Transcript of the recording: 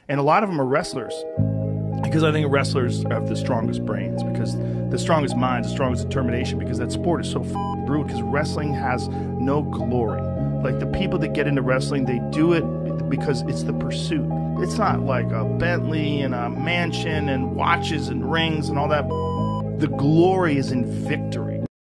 And a lot of them are wrestlers, because I think wrestlers have the strongest brains, because the strongest minds, the strongest determination, because that sport is so brutal, because wrestling has no glory. Like, the people that get into wrestling, they do it because it's the pursuit. It's not like a Bentley and a mansion and watches and rings and all that. The glory is in victory.